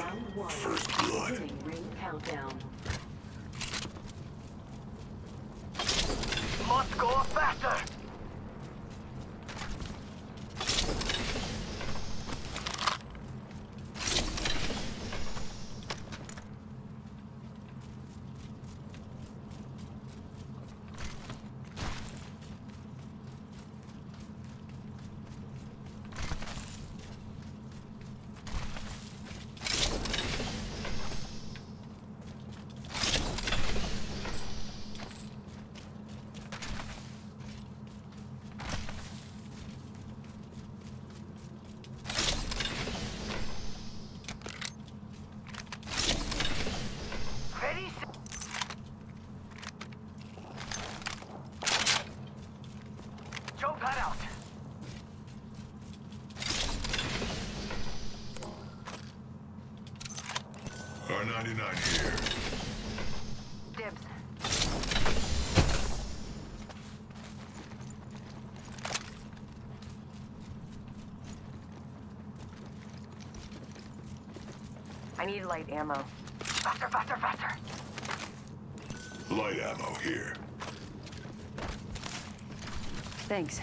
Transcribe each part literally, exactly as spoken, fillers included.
First blood. Ring countdown. Must go faster! R ninety-nine here. Dibs. I need light ammo. Faster, faster, faster! Light ammo here. Thanks.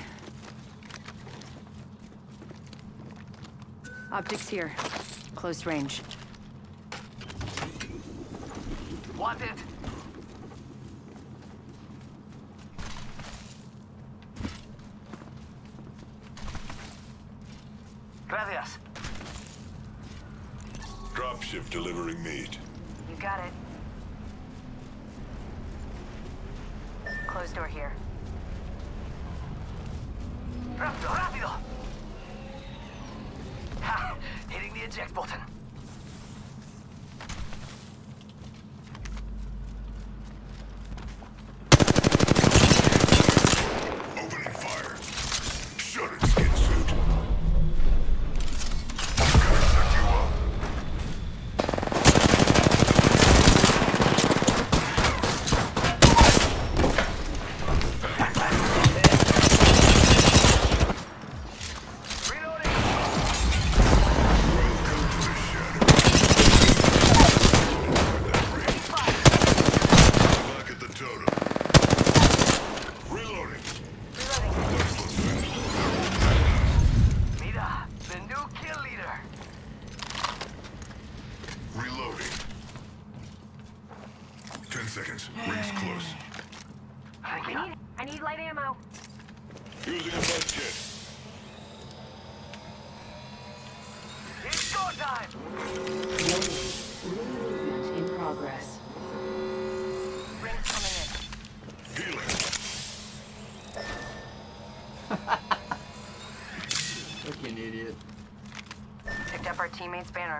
Optics here. Close range. Want it? Gracias. Dropship delivering meat. You got it. Closed door here. Rápido, rápido! Ha! Hitting the eject button. Opening fire. Shut it, skin suit. Gotta set you up. Reloading! Welcome to the shadow. Back at the totem. Reloading. Reloading. Let's finish. Mira, the new kill leader. Reloading. Ten seconds. Rings close. I need, I need light ammo. Using a med kit. It's go time! Movement in progress. Rings coming in. Healing. Fucking idiot. Picked up our teammate's banner.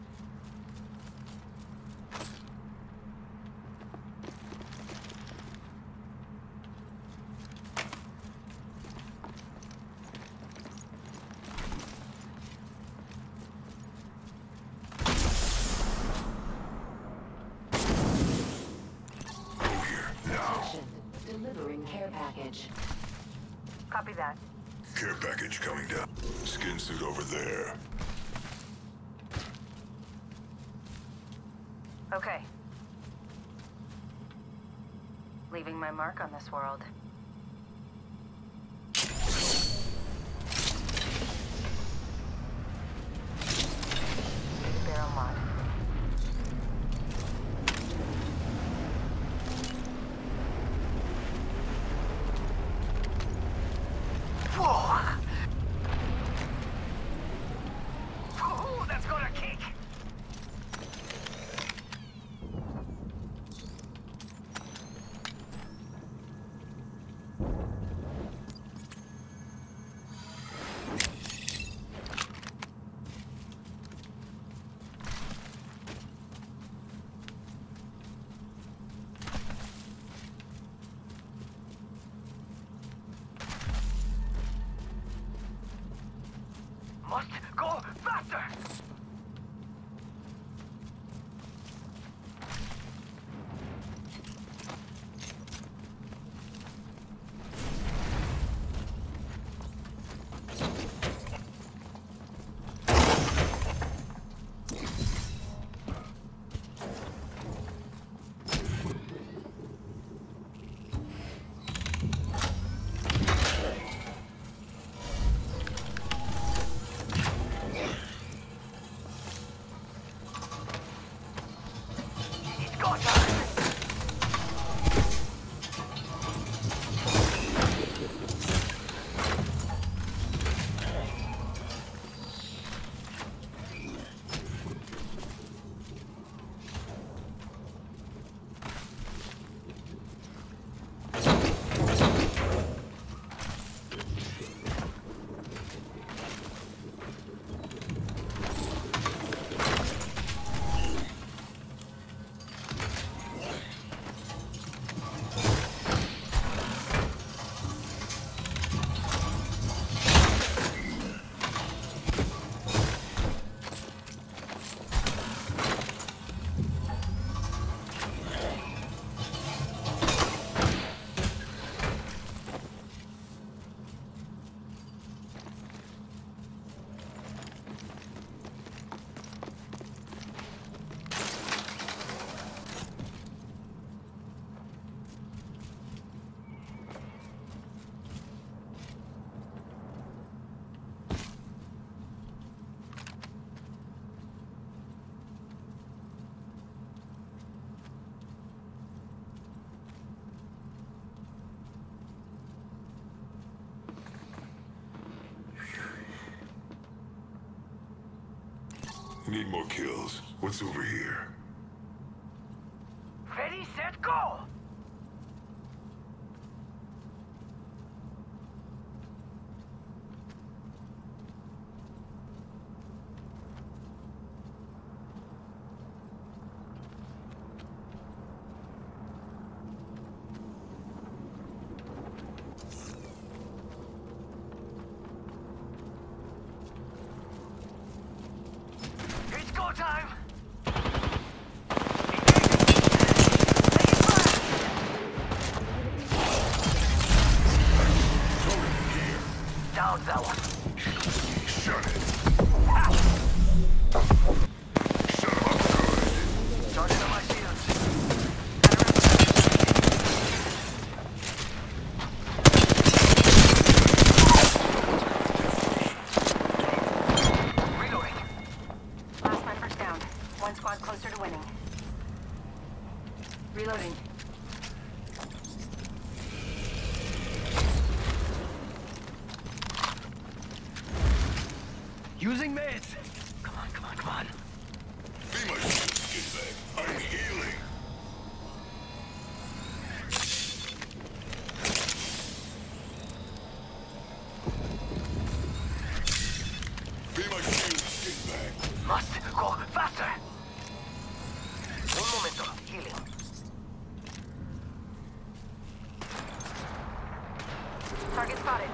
Go here. Now. Delivering care package. Copy that. Care package coming down. Skin suit over there. Okay. Leaving my mark on this world. Barrel mod. Whoa! Ooh, that's gonna kick! Need more kills. What's over here? Ready, set, go! It's go time! Down that one. Shut it. Ah, Shut him up good. charging on my shields. Reloading. Last member's down. One squad closer to winning. Reloading. Using meds. Come on, come on, come on. Be my shield, skinbag. I'm healing. Be my shield, skinbag. Must go faster. Un momento. Healing. Target spotted.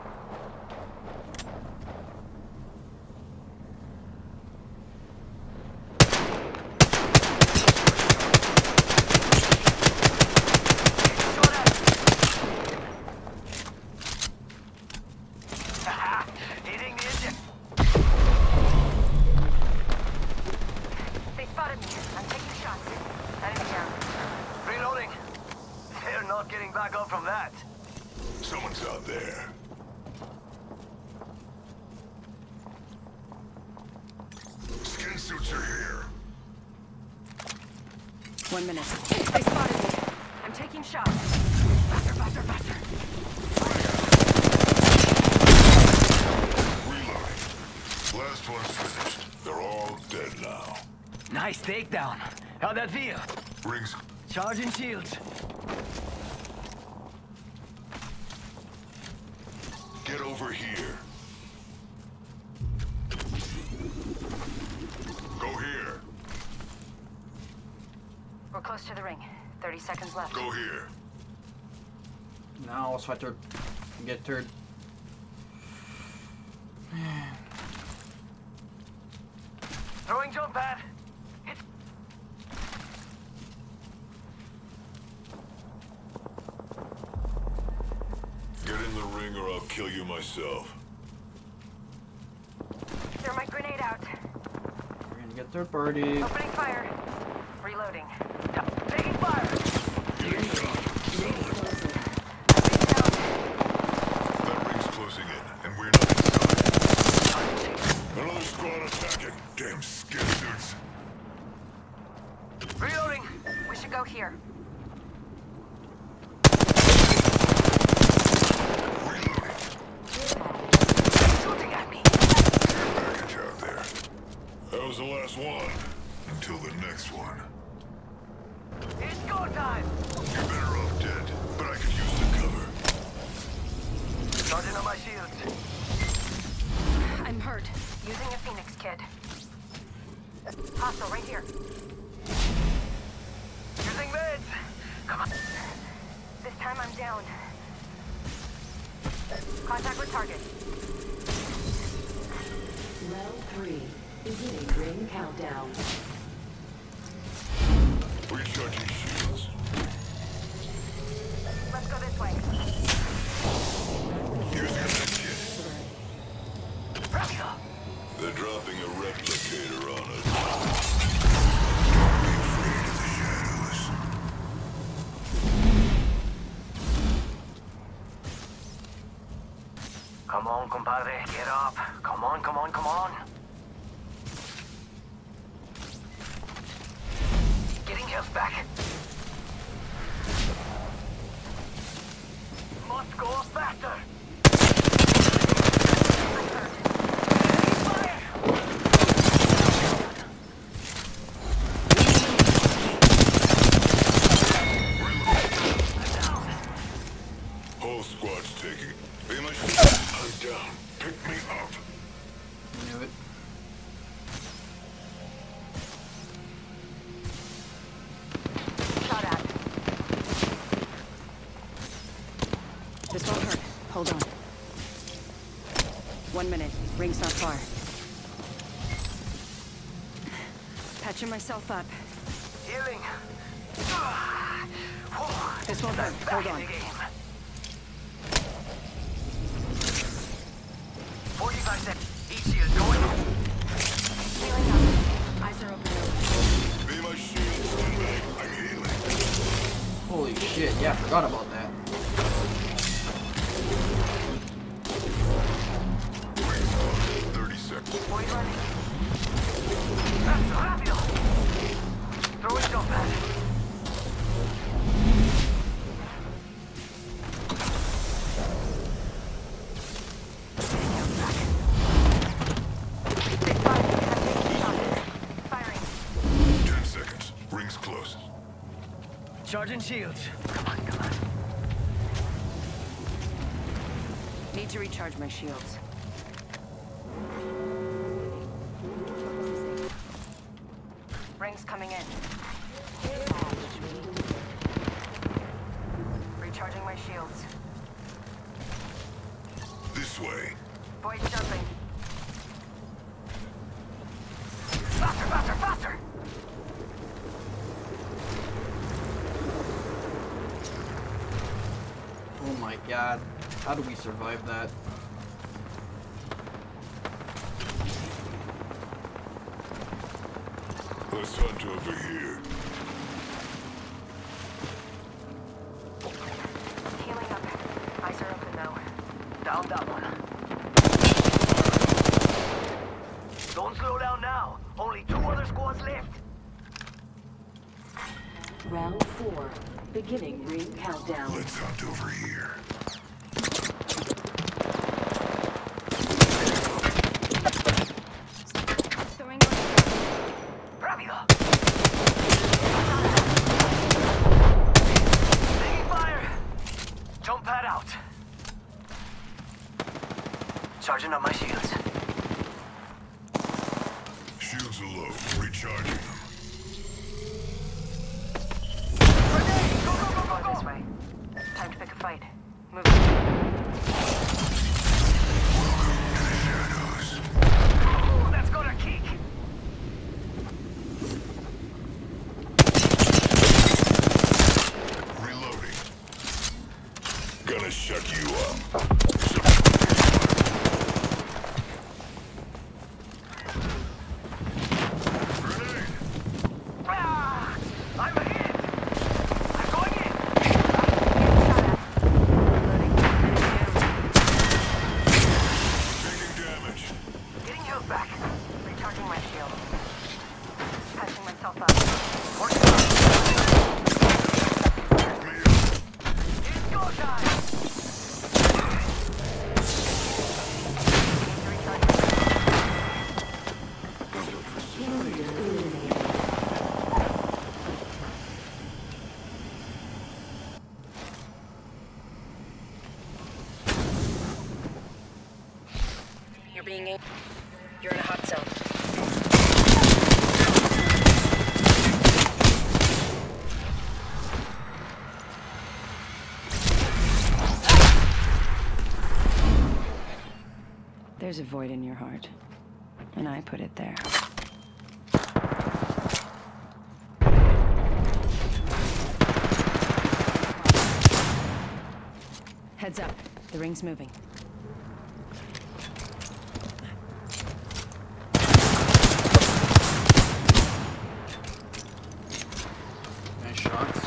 Hitting the engine. They spotted me. I'm taking shots. Enemy down. Reloading. They're not getting back up from that. Someone's out there. Skin suits are here. One minute. They spotted me. I'm taking shots. Faster, faster, faster. Reloading. Last one's finished. They're all dead now. Nice takedown. How'd that feel? Rings. Charging shields. Get over here. Go here. We're close to the ring. thirty seconds left. Go here. Now sweater. Get third. Throwing jump pad. It's Get in the ring or I'll kill you myself. Throw my grenade out. We're gonna get third party. Opening fire. Reloading. taking fire. Getting shot. Someone. That ring's closing in, and we're not inside. Another squad attacking. Damn skin suits. Reloading. We should go here. Reloading. Shooting at me. Package out there. That was the last one. Until the next one. It's go time. You're better off dead, but I could use the cover. Charging on my shields. I'm hurt. Using a Phoenix kit. Hostile right here. Using meds. Come on. This time I'm down. Contact with target. Round three. Beginning ring countdown. Recharging shields. Let's go this way. Using a med kit. Roger. They're dropping a replicator on us. Don't be afraid of the shadows. Come on, compadre. Get up. Come on, come on, come on. Getting health back. Must go faster. Fire! One minute. Ring's not far. Patching myself up. Healing. This won't hurt. Hold on. forty-five seconds. Each shield going. Healing up. Eyes are open. Be my shield, Scumbag. I'm healing. Holy shit, yeah, I forgot about that. Rings close. thirty seconds. Boy running. That's rápido. Throw a jump pad. ten seconds. Rings close. Charging shields. Come on, come on. Need to recharge my shields. Rings coming in. Recharging my shields. This way. Boys jumping. Faster, faster, faster! Oh my god. How do we survive that? Let's hunt over here. Healing up. Eyes are open though. Down that one. Don't slow down now. Only two other squads left. Round four. Beginning ring countdown. Let's hunt over here. Throwing Rápido. Taking fire. Jump pad out. Charging up my shields. Shields are low. Recharging them. Grenade! Go, go, go, go, Go go! this way. Time to pick a fight. Move. Shadows. Ooh, that's gonna kick. Reloading. Gonna shut you up. Grenade! Ah, I'm hit. I'm going in. Taking damage. Getting health back. Recharging my shield. Patching myself up. Working on it. Pick me up. It's go time. Need to recharge my Carrier eliminated. You're being a You're in a hot zone. There's a void in your heart, and I put it there. Heads up. The ring's moving. Nice shots.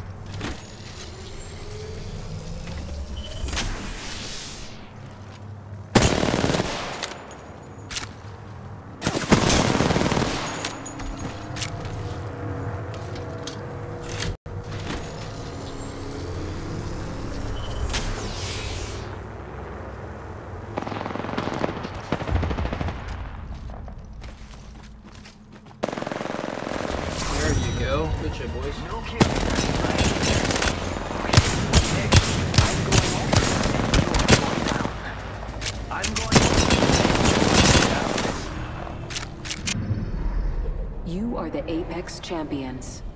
There you go. Good shit, boys. No kidding. I'm going You are the Apex champions.